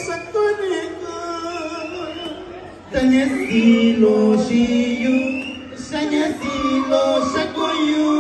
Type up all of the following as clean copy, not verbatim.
Tanya silo siyu, sanya silo sakoyu.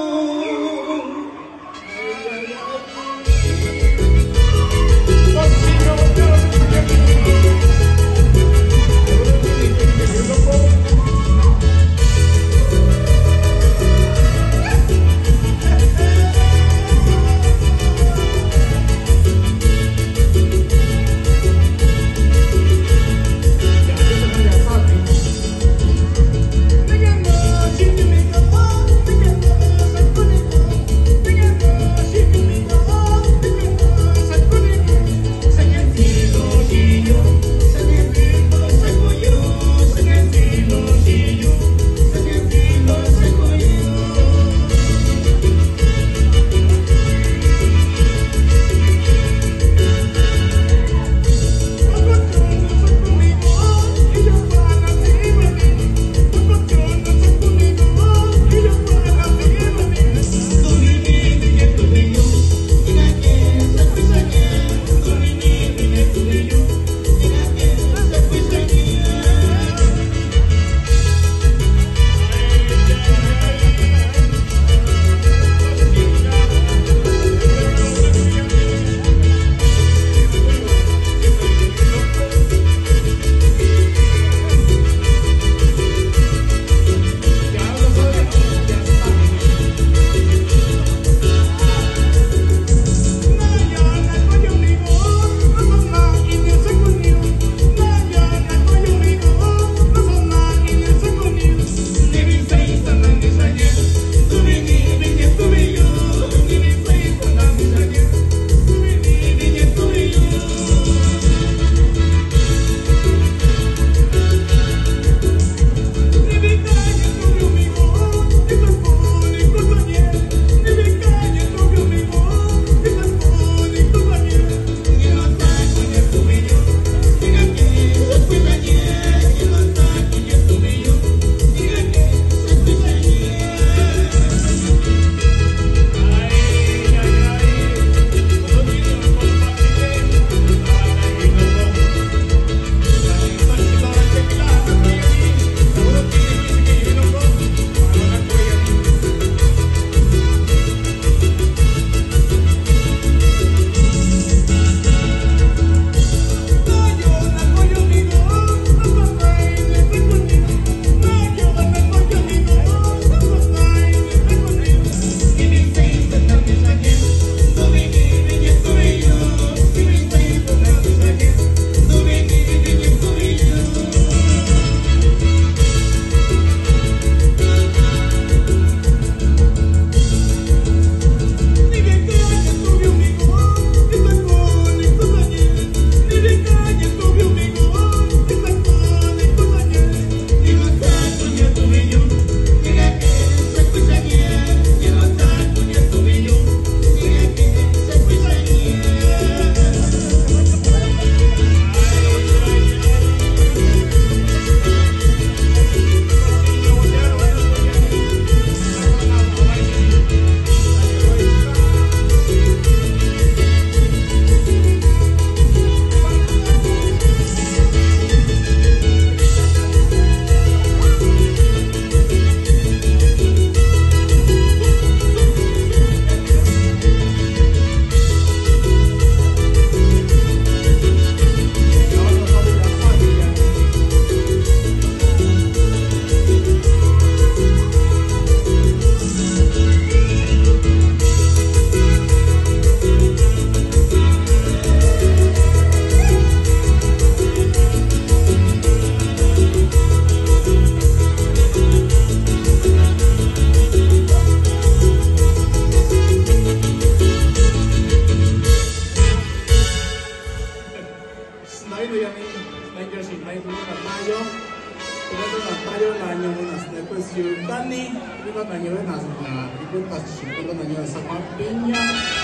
Tani, iba na nyo na ipunta siya na nyo sa Pampinya.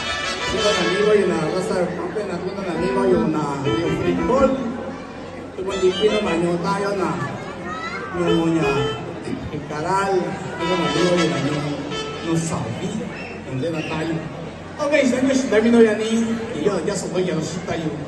Iba na nyo yun na rasa Pampinya na iba na nyo yun na yung football. Tumulipin naman nyo tayo na yung niya ikaral. Iba na nyo yun na yung Saudi. Hindi na tayo. Okay, so dami no yan iyo, ya so ya tayo.